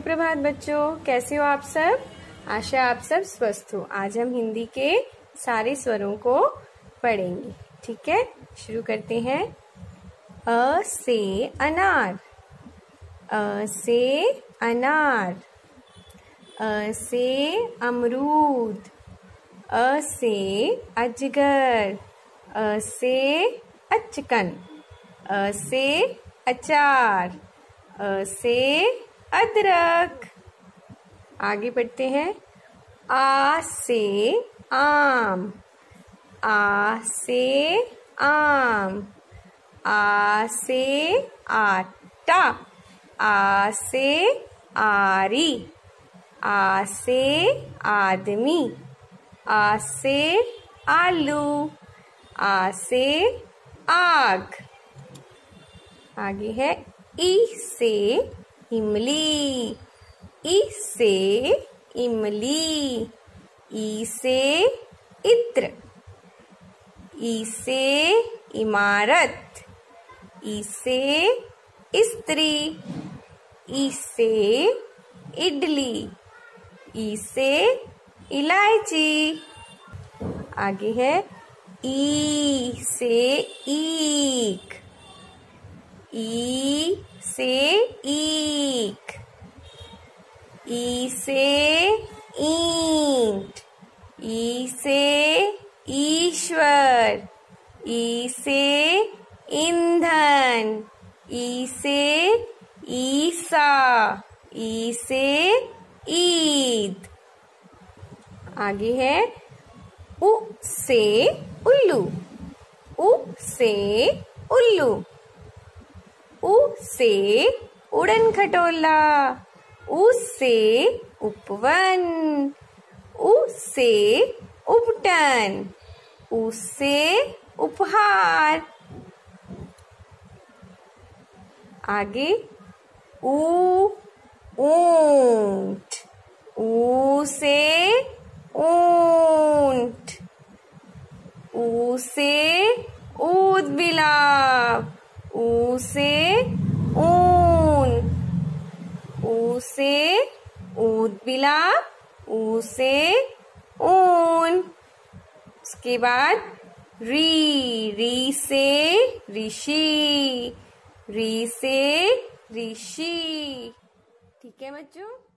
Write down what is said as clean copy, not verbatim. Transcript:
सुप्रभात बच्चों, कैसे हो आप सब। आशा आप सब स्वस्थ हो। आज हम हिंदी के सारे स्वरों को पढ़ेंगे। ठीक है, शुरू करते हैं। अ से अनार, अ से अनार। अ से अमरूद, अ से अजगर, अ से अचकन, अ से अचार, अ से अदरक। आगे बढ़ते हैं। आ से आम, आ से आम। आ से आटा, आ से आरी, आ से आदमी, आ से आलू, आ से आग। आगे है ई से इमली, ई से इमली। ई से इत्र, ई से इमारत, ई से स्त्री, ई से इडली, ई से इलायची। आगे है ई से ईख, ई से ईख। ई से ईंट, ई से ईश्वर, ई से ईंधन, ई से ईसा, ई से ईद। आगे है उ से उल्लू, उ से उल्लू। उ से उड़न खटोला, उ से उपवन, उ से उपटन, उ से उपहार। आगे ऊ ऊंट, ऊ से ऊंट, ऊ से ऊदबिलाव, ऊ से ऊन, ऊ से ऊदबिलाव, ऊ से ऊन। उसके बाद री से ऋषि, री से ऋषि। ठीक है बच्चों।